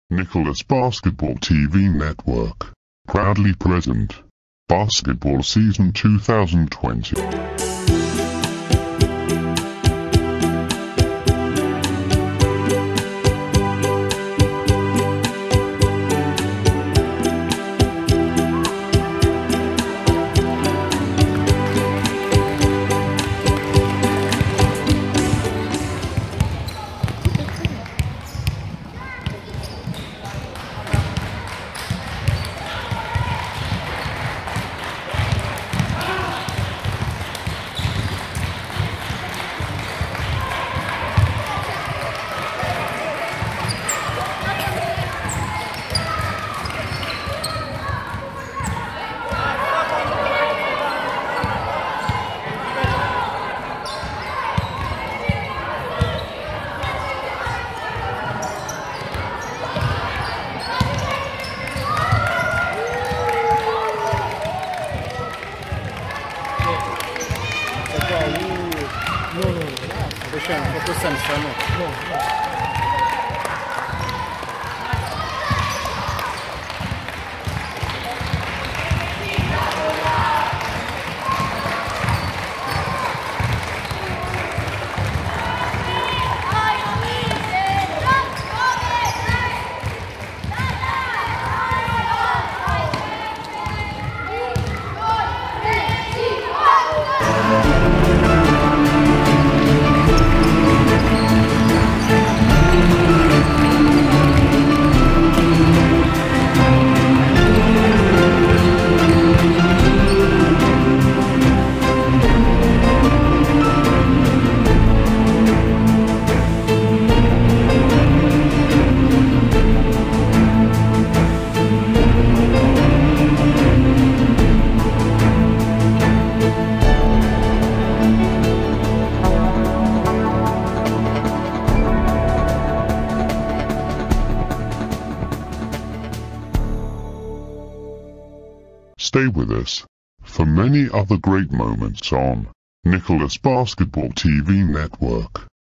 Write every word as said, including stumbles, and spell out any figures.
Nicholas Basketball T V Network. Proudly present. Basketball Season two thousand twenty. No, no, no. Deixa, não tô pensando só, não. Não, não. Stay with us for many other great moments on Nicholas Basketball T V Network.